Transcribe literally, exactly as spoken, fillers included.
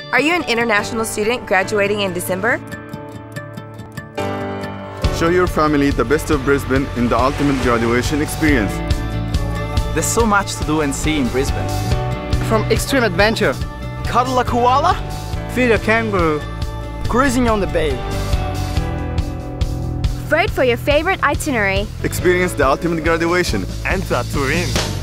Are you an international student graduating in December? Show your family the best of Brisbane in the ultimate graduation experience. There's so much to do and see in Brisbane. From extreme adventure, Cuddle a koala, feed a kangaroo, cruising on the bay. Vote for your favorite itinerary. Experience the ultimate graduation. Enter to win.